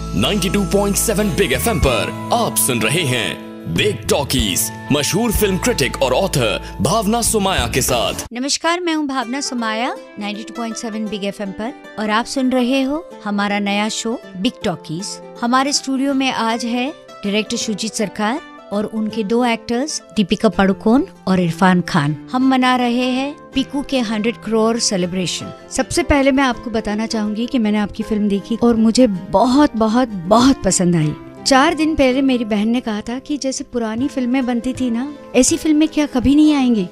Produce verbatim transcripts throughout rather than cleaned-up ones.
Ninety two point seven big FM पर आप सुन रहे हैं बिग टॉकीज मशहूर फिल्म क्रिटिक और ऑथर भावना सोमाया के साथ। नमस्कार, मैं हूँ Bhavna Somaya ninety two point seven big FM पर और आप सुन रहे हो हमारा नया शो बिग टॉकीज। हमारे स्टूडियो में आज है डायरेक्टर सुजीत सरकार और उनके दो एक्टर्स दीपिका पादुकोण और इरफान खान। हम मना रहे हैं पीकू के हंड्रेड करोड़ सेलिब्रेशन। सबसे पहले मैं आपको बताना चाहूंगी कि मैंने आपकी फिल्म देखी और मुझे बहुत बहुत बहुत पसंद आई। चार दिन पहले मेरी बहन ने कहा था कि जैसे पुरानी फिल्में बनती थी ना, ऐसी फिल्में क्या कभी नहीं आएंगी।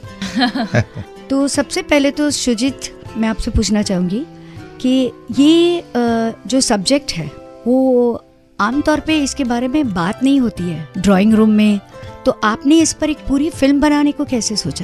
तो सबसे पहले तो सुजीत, मैं आपसे पूछना चाहूंगी कि ये जो सब्जेक्ट है वो आमतौर पे इसके बारे में बात नहीं होती है ड्राइंग रूम में, तो आपने इस पर एक पूरी फिल्म बनाने को कैसे सोचा?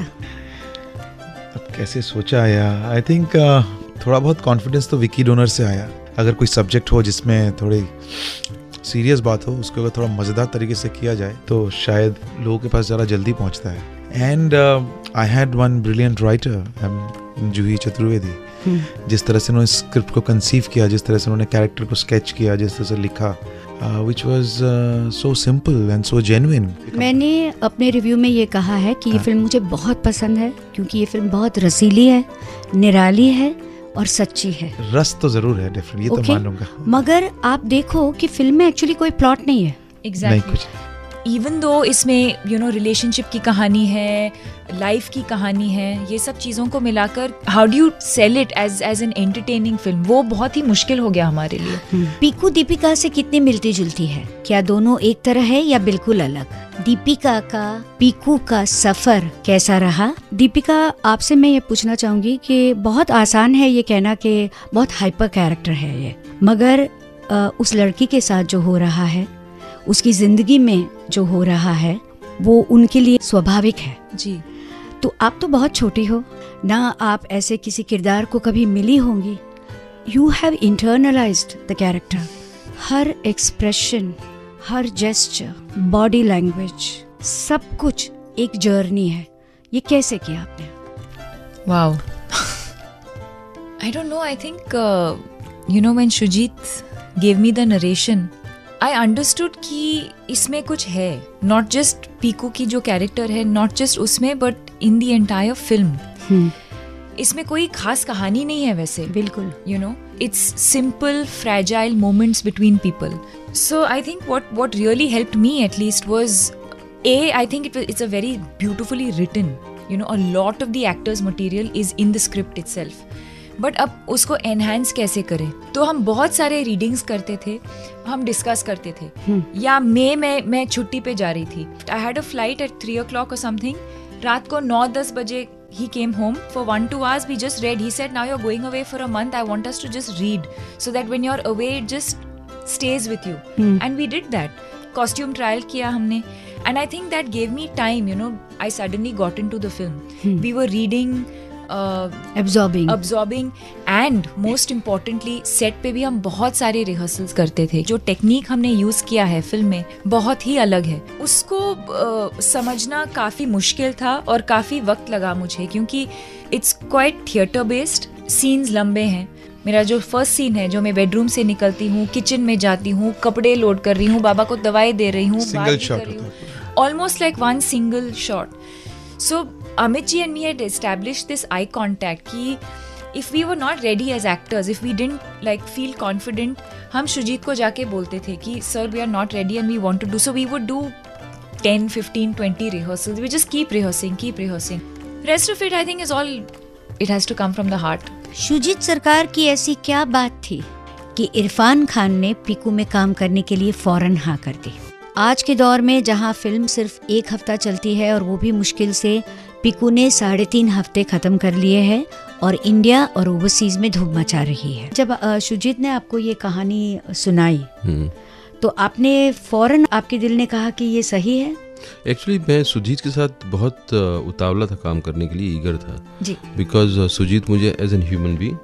अब कैसे सोचा आया, आई थिंक uh, थोड़ा बहुत कॉन्फिडेंस तो विकी डोनर से आया। अगर कोई सब्जेक्ट हो जिसमें थोड़ी सीरियस बात हो, उसको अगर थोड़ा मज़ेदार तरीके से किया जाए तो शायद लोगों के पास ज़रा जल्दी पहुंचता है। And I had one brilliant writer Juhi Chaturvedi, जिस तरह से उन्होंने स्क्रिप्ट को कंसीव किया, जिस तरह से उन्होंने कैरेक्टर को स्केच किया, जिस तरह से लिखा, which was so simple and so genuine. मैंने अपने रिव्यू में ये कहा है कि ये फिल्म मुझे बहुत पसंद है क्योंकि ये फिल्म बहुत रसीली है, निराली है और सच्ची है। रस तो जरूर है, डेफिनेटली, ये okay. तो मानूंगा। मगर आप देखो कि फिल्म में एक्चुअली कोई प्लॉट नहीं है। एग्जैक्टली। इवन दो इसमें यू नो रिलेशनशिप की कहानी है, लाइफ की कहानी है, ये सब चीज़ों को मिलाकर how do you sell it as as an entertaining film, वो बहुत ही मुश्किल हो गया हमारे लिए। पीकू दीपिका से कितनी मिलती जुलती है? क्या दोनों एक तरह है या बिल्कुल अलग? दीपिका का पीकू का सफर कैसा रहा? दीपिका, आपसे मैं ये पूछना चाहूंगी कि बहुत आसान है ये कहना कि बहुत हाइपर कैरेक्टर है ये, मगर आ, उस लड़की के साथ जो हो रहा है, उसकी जिंदगी में जो हो रहा है, वो उनके लिए स्वाभाविक है। जी। तो आप तो बहुत छोटी हो ना, आप ऐसे किसी किरदार को कभी मिली होंगी। You have internalised the character. हर एक्सप्रेशन, हर जेस्चर, बॉडी लैंग्वेज, सब कुछ एक जर्नी है। ये कैसे किया आपने? Wow, I don't know, I think you know when Sujit gave me the narration, I understood कि इसमें कुछ है, not just पीकू की जो कैरेक्टर है, not just उसमें, but in the entire film. hmm. इसमें कोई खास कहानी नहीं है वैसे, बिल्कुल, you know, it's simple fragile moments between people. So I think what what really helped me at least was a I think it was, it's a very beautifully written, you know, a lot of the actors material is in the script itself. But अब उसको enhance कैसे करें, तो हम बहुत सारे readings करते थे, हम डिस्कस करते थे। hmm. या मे मैं मैं छुट्टी पे जा रही थी, I had a flight at three o'clock और समथिंग, रात को नौ दस बजे he came home for one two hours, we just read. He said, now you're going away for a month, I want us to just read so that when you're away it just stays with you. hmm. And we did that. Costume trial किया हमने, and I think that gave me time, you know, I suddenly got into the film. hmm. We were reading, absorbing absorbing and most importantly set पे भी हम बहुत सारे rehearsals करते थे। जो टेक्निक हमने यूज किया है फिल्म में बहुत ही अलग है, उसको uh, समझना काफी मुश्किल था और काफी वक्त लगा मुझे, क्योंकि it's quite theatre based. Scenes लंबे हैं। मेरा जो फर्स्ट सीन है, जो मैं बेडरूम से निकलती हूँ, किचन में जाती हूँ, कपड़े लोड कर रही हूँ, बाबा को दवाई दे रही हूँ, almost like one single shot. So Amit ji and me had established this eye contact कि if we were not ready as actors, if we didn't like feel confident, हम सुजीत को जाके बोलते थे कि sir we are not ready and we want to do, so we would do ten, fifteen, twenty rehearsals. We just keep rehearsing, keep rehearsing. Rest of it I think is all, it has to come from the heart. Sujit सरकार की ऐसी क्या बात थी कि इरफान खान ने पीकू में काम करने के लिए फौरन हाँ कर दी? आज के दौर में जहां फिल्म सिर्फ एक हफ्ता चलती है और वो भी मुश्किल से, पीकू ने साढ़े तीन हफ्ते खत्म कर लिए हैं और इंडिया और ओवरसीज में धूम मचा रही है। जब सुजीत ने आपको ये कहानी सुनाई तो आपने फौरन, आपके दिल ने कहा कि ये सही है? एक्चुअली मैं सुजीत के साथ बहुत उतावला था काम करने के लिए, ईगर था जी, बिकॉज सुजीत मुझे as an human being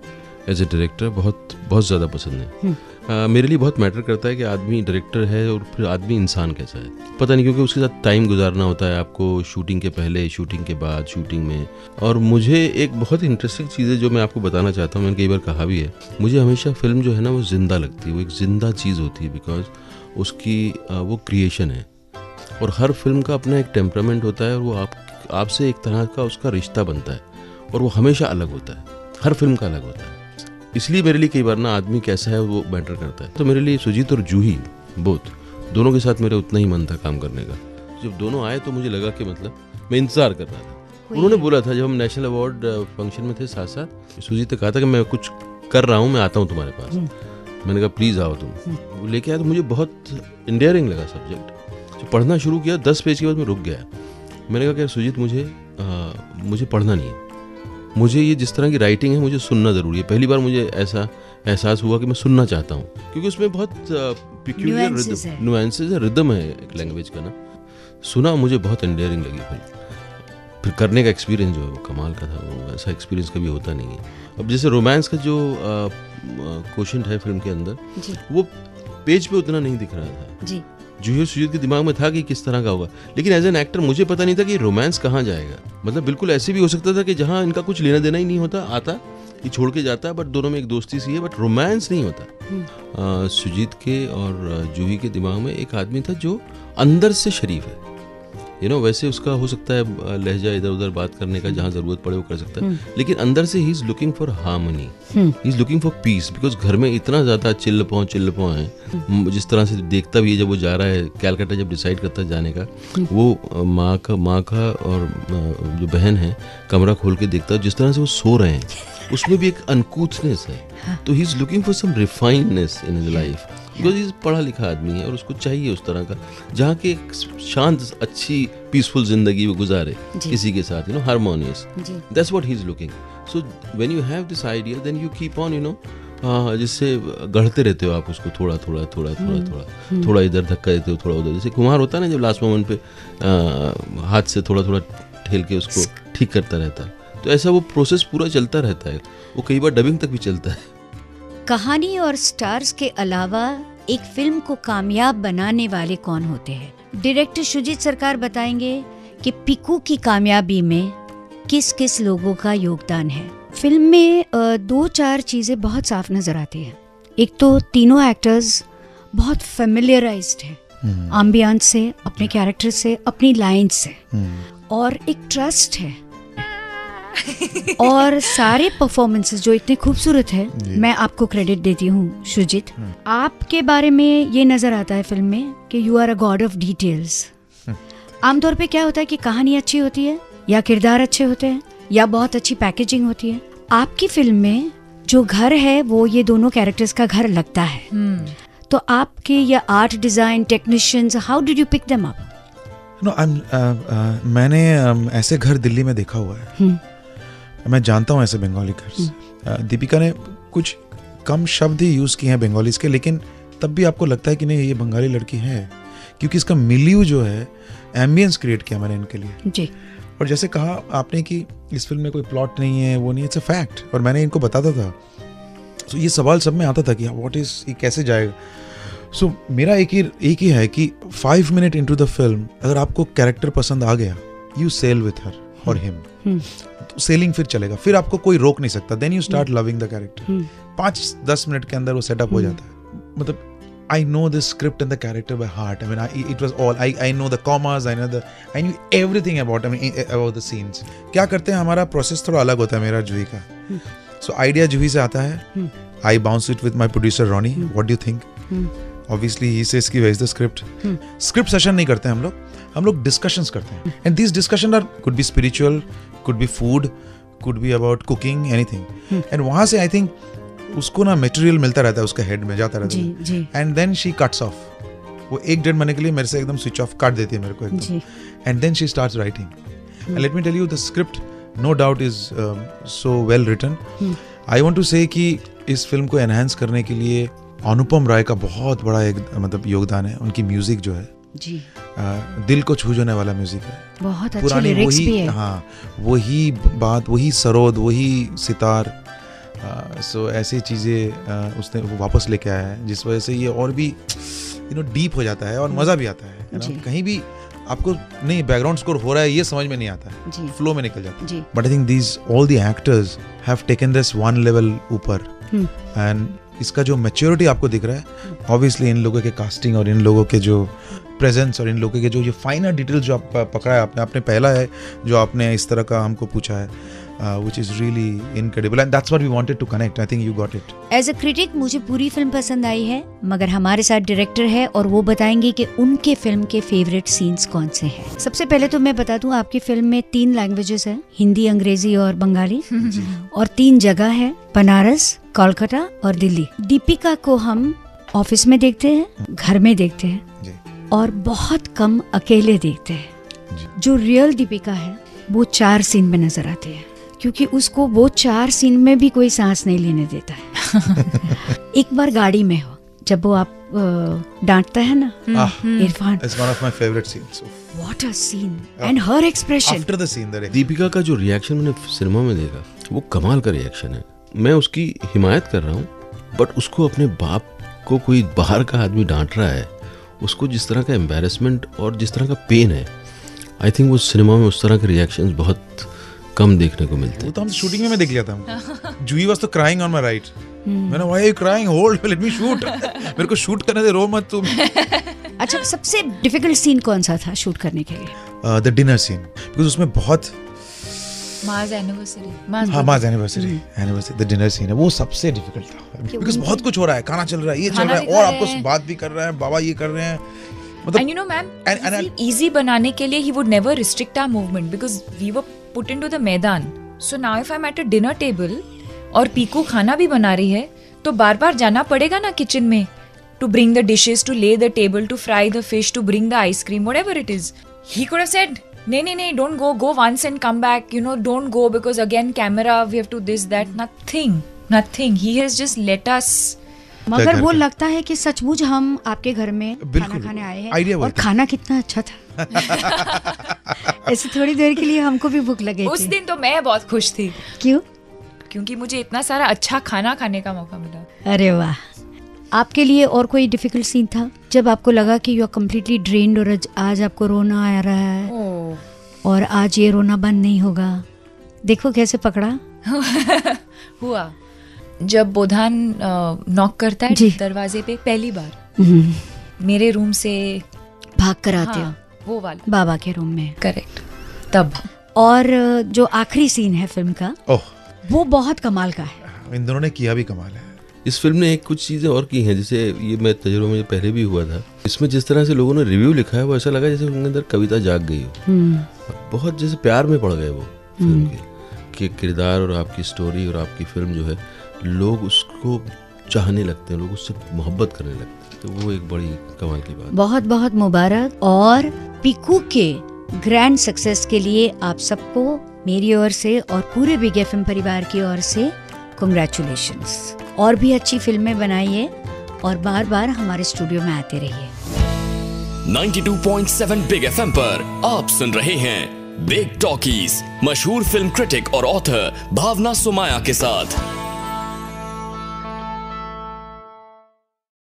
as a director बहुत बहुत ज़्यादा पसंद है। uh, मेरे लिए बहुत मैटर करता है कि आदमी डायरेक्टर है और फिर आदमी इंसान कैसा है, पता नहीं, क्योंकि उसके साथ टाइम गुजारना होता है आपको, शूटिंग के पहले, शूटिंग के बाद, शूटिंग में। और मुझे एक बहुत इंटरेस्टिंग चीज़ है जो मैं आपको बताना चाहता हूँ, मैंने कई बार कहा भी है, मुझे हमेशा फिल्म जो है ना वो जिंदा लगती है, वो एक जिंदा चीज़ होती है, बिकॉज उसकी वो क्रिएशन है और हर फिल्म का अपना एक टेम्परामेंट होता है और वो आप आपसे एक तरह का उसका रिश्ता बनता है और वो हमेशा अलग होता है, हर फिल्म का अलग होता है। इसलिए मेरे लिए कई बार ना आदमी कैसा है वो मैटर करता है। तो मेरे लिए सुजीत और जूही बोथ दोनों के साथ मेरा उतना ही मन था काम करने का। जब दोनों आए तो मुझे लगा कि मतलब मैं इंतज़ार कर रहा था। उन्होंने बोला था जब हम नेशनल अवार्ड फंक्शन में थे साथ साथ, सुजीत ने कहा था कि मैं कुछ कर रहा हूँ, मैं आता हूँ तुम्हारे पास। मैंने कहा प्लीज़ आओ तुम। वो लेके आया तो मुझे बहुत इंडियरिंग लगा सब्जेक्ट। जब पढ़ना शुरू किया दस पेज के बाद मैं रुक गया। मैंने कहा कि सुजीत मुझे आ, मुझे पढ़ना नहीं है, मुझे ये जिस तरह की राइटिंग है मुझे सुनना ज़रूरी है। पहली बार मुझे ऐसा एहसास हुआ कि मैं सुनना चाहता हूँ, क्योंकि उसमें बहुत पिक्यूलियर रिदम, नुएंसेस है, रिदम है एक लैंग्वेज का ना। सुना, मुझे बहुत एंडियरिंग लगी फिल्म। फिर करने का एक्सपीरियंस जो है वो कमाल का था, वो ऐसा एक्सपीरियंस कभी होता नहीं है। अब जैसे रोमांस का जो क्वेश्चन है फिल्म के अंदर, वो पेज पे उतना नहीं दिख रहा था जी। जूही सुजीत के दिमाग में था कि किस तरह का होगा, लेकिन एज एन एक्टर मुझे पता नहीं था कि रोमांस कहाँ जाएगा। मतलब बिल्कुल ऐसे भी हो सकता था कि जहाँ इनका कुछ लेना देना ही नहीं होता, आता ये छोड़ के जाता है, बट दोनों में एक दोस्ती सी है, बट रोमांस नहीं होता। आ, सुजीत के और जूही के दिमाग में एक आदमी था जो अंदर से शरीफ है, यू नो, वैसे उसका हो सकता है लहजा इधर उधर बात करने का, जहाँ जरूरत पड़े वो कर सकता है, लेकिन अंदर से he is looking for harmony, he is looking for peace. Because घर में इतना ज्यादा चिल्ल पाँव चिल्ल पाँव है, जिस तरह से देखता भी है जब वो जा रहा है कैलकाटा, जब डिसाइड करता है जाने का, वो माँ का माँ का और जो बहन है कमरा खोल के देखता है, जिस तरह से वो सो रहे हैं उसमें भी एक अनकूथनेस है। तो he is looking for some refinedness in his life, because ये पढ़ा लिखा आदमी है और उसको चाहिए उस तरह का जहाँ के शांत अच्छी पीसफुल जिंदगी वो गुजारे किसी के साथ, you know, harmonious. That's what he is looking. So when you have this idea then you keep on, you know, जिससे गढ़ते रहते हो आप उसको, थोड़ा थोड़ा थोड़ा थोड़ा थोड़ा थोड़ा इधर धक्का देते हो, थोड़ा उधर। जैसे कुमार होता है ना, जब लास्ट मोमेंट पे आ, हाथ से थोड़ा थोड़ा ठेल के उसको ठीक करता रहता है, तो ऐसा वो प्रोसेस पूरा चलता रहता है। वो कई बार डबिंग तक भी चलता है। कहानी और स्टार्स के अलावा एक फिल्म को कामयाब बनाने वाले कौन होते हैं? डायरेक्टर सुजीत सरकार बताएंगे कि पिकू की कामयाबी में किस किस लोगों का योगदान है। फिल्म में दो चार चीजें बहुत साफ नजर आती हैं। एक तो तीनों एक्टर्स बहुत फेमिलियराइज्ड हैं एम्बियंस से, अपने कैरेक्टर से, अपनी लाइन्स से, और एक ट्रस्ट है और सारे परफॉर्मेंसेस जो इतने खूबसूरत है। मैं आपको क्रेडिट देती हूँ सुजीत, आपके बारे में ये नजर आता है फिल्म में कि you are a god of details. आमतौर पे क्या होता है कि कहानी अच्छी होती है या किरदार अच्छे होते हैं या बहुत अच्छी पैकेजिंग होती है। आपकी फिल्म में जो घर है वो ये दोनों कैरेक्टर्स का घर लगता है। hmm. तो आपके ये art design technicians, how did you pick them up? No, मैंने um, ऐसे घर दिल्ली में देखा हुआ है। hmm. मैं जानता हूँ ऐसे बंगाली घर। दीपिका ने कुछ कम शब्द ही यूज़ किए हैं बंगालीज के, लेकिन तब भी आपको लगता है कि नहीं ये बंगाली लड़की है, क्योंकि इसका मिलियू जो है, एम्बियंस क्रिएट किया मैंने इनके लिए जी। और जैसे कहा आपने कि इस फिल्म में कोई प्लॉट नहीं है, वो नहीं, इट्स अ फैक्ट। और मैंने इनको बताता था, तो ये सवाल सब में आता था कि व्हाट इज, ये कैसे जाएगा। सो so, मेरा एक ही एक ही है कि five minute into the film अगर आपको कैरेक्टर पसंद आ गया, यू सेल विथ हर और हिम, तो सेलिंग फिर चलेगा, फिर आपको कोई रोक नहीं सकता। Then you start loving the character. पाँच दस मिनट के अंदर वो सेटअप हो जाता है। मतलब I know the script and the character by heart. I mean, I, it was all I I know the commas, I know the I knew everything about I mean about the scenes. क्या करते हैं, हमारा process थोड़ा अलग होता है मेरा जूही का। So idea जूही से आता है, I bounce it with my producer Ronnie. What do you think? Obviously he says कि where is the script? Script session नहीं करते हम लोग, हम लोग discussions करते हैं। And these discussions are could be spiritual, could be food, could be about cooking, anything. And वहाँ से I think उसको ना मटेरियल मिलता रहता है, उसका हेड में जाता रहता है, and then she cuts off. वो एक डेढ़ महीने के लिए मेरे से एकदम स्विच ऑफ काट देती है मेरे को एकदम, and then she starts writing. And let me tell you the script no doubt is so well written. I want to say कि इस फिल्म को एनहांस करने के लिए अनुपम राय का बहुत बड़ा एक मतलब योगदान है। उनकी म्यूजिक जो है जी, uh, दिल को छू जाने वाला म्यूजिक है, बहुत अच्छे लिरिक्स भी है। हाँ, वही बात, वही सरोद, वही सितार, सो ऐसी चीज़ें उसने वो वापस लेके आया है, जिस वजह से ये और भी यू नो डीप हो जाता है और मज़ा भी आता है, है ना? कहीं भी आपको नहीं बैकग्राउंड स्कोर हो रहा है ये समझ में नहीं आता है, फ्लो में निकल जाता है. But I think these all the actors have taken this one level ऊपर, एंड इसका जो मैच्योरिटी आपको दिख रहा है ऑब्वियसली इन लोगों के कास्टिंग और इन लोगों के जो प्रेजेंस और इन लोगों के जो ये फाइनर डिटेल्स जो आप पकड़ा है आपने आपने पहला है जो आपने इस तरह का हमको पूछा है, which is really incredible and that's what we wanted to connect. I think you got it. As a critic मुझे पूरी फिल्म पसंद आई है, मगर हमारे साथ डायरेक्टर है और वो बताएंगे कि उनके फिल्म के फेवरेट सीन्स कौन से हैं. सबसे पहले तो मैं बता दूं आपकी फिल्म में तीन लैंग्वेजेस हैं, हिंदी, अंग्रेजी और बंगाली, और तीन जगह है, बनारस, कोलकाता और दिल्ली. दीपिका को हम ऑफिस में देखते हैं, घर में देखते हैं और बहुत कम अकेले देखते हैं. जो रियल दीपिका है वो चार सीन में नजर आते हैं, क्योंकि उसको वो चार सीन में भी कोई सांस नहीं लेने देता है. एक बार गाड़ी में हो जब वो आप डांटता है ना Irfan, it's one of my favorite scenes. What a scene and her expression. After the scene, the Deepika का जो रिएक्शन मैंने सिनेमा में देखा वो कमाल का रिएक्शन है. मैं उसकी हिमायत कर रहा हूँ, बट उसको अपने बाप को कोई बाहर का आदमी डांट रहा है, उसको जिस तरह का एम्बेरसमेंट और जिस तरह का पेन है, आई थिंक वो सिनेमा में उस तरह के रिएक्शंस बहुत कम देखने को मिलते हैं. वो तो हम शूटिंग में मैं देख लिया था. जूही वाज तो क्राइंग ऑन माय राइट. मैंने why are you crying, hold let me shoot, मेरे को शूट करने दे, रो मत तुम. अच्छा, सबसे डिफिकल्ट सीन कौन सा था शूट करने के लिए? द डिनर सीन, बिकॉज़ उसमें बहुत माज एनिवर्सरी हाँ माज anniversary anniversary the dinner scene है, वो सबसे डिफिकल्ट था, बिकॉज़ बहुत कुछ हो रहा है, खाना चल रहा है, ये चल रहा है और आपको बात भी कर रहे हैं, बाबा ये कर रहे हैं. And you know, ma'am, easy, easy बनाने के लिए he would never restrict our movement because we were put into the मैदान. So now if I'm at a dinner table और पीकू खाना भी बना रही है, तो बार बार जाना पड़ेगा ना किचन में, to bring the dishes, to lay the table, to fry the fish, to bring the ice cream, whatever it is. He could have said, नहीं नहीं नहीं, don't go, go once and come back, you know, don't go because again camera, we have to this, that, nothing, nothing. He has just let us. मगर वो लगता है कि सचमुच हम आपके घर में खाना खाने आए हैं और खाना कितना अच्छा था. ऐसे थोड़ी देर के लिए हमको भी भूख लगी. उस दिन तो मैं बहुत खुश थी. क्यों? क्योंकि मुझे इतना सारा अच्छा खाना खाने का मौका मिला. अरे वाह. आपके लिए और कोई डिफिकल्ट सीन था जब आपको लगा कि यू आर कम्प्लीटली ड्रेन्ड और आज आपको रोना आ रहा है और आज ये रोना बंद नहीं होगा? देखो कैसे पकड़ा. हुआ जब बोधान नॉक करता है दरवाजे पे पहली बार, मेरे रूम से भाग कर आते हाँ, हो वो वाला बाबा के रूम में. करेक्ट. तब और जो आखिरी सीन है फिल्म का, ओह वो बहुत कमाल का है. इन दोनों ने किया भी कमाल है. इस फिल्म ने एक कुछ चीज़ें और की हैं, जैसे ये मैं तजुर्बा मुझे पहले भी हुआ था. इसमें जिस तरह से लोगों ने रिव्यू लिखा है वो ऐसा लगा जैसे उनके अंदर कविता जाग गई हो, बहुत जैसे प्यार में पड़ गए वो फिल्म के कि किरदार और आपकी स्टोरी और आपकी फिल्म जो है लोग उसको चाहने लगते हैं, लोग उससे मोहब्बत करने लगते हैं. तो वो एक बड़ी कमाल की बात. बहुत बहुत मुबारक. और पीकू के ग्रैंड सक्सेस के लिए आप सबको मेरी ओर से और पूरे बिग एफएम परिवार की ओर से कांग्रेचुलेशंस. और भी अच्छी फिल्में बनाइए और बार बार हमारे स्टूडियो में आते रहिए. बानवे पॉइंट सात बिग एफएम पर आप सुन रहे हैं बिग टॉकीज, मशहूर फिल्म क्रिटिक और ऑथर भावना सोमाया के साथ.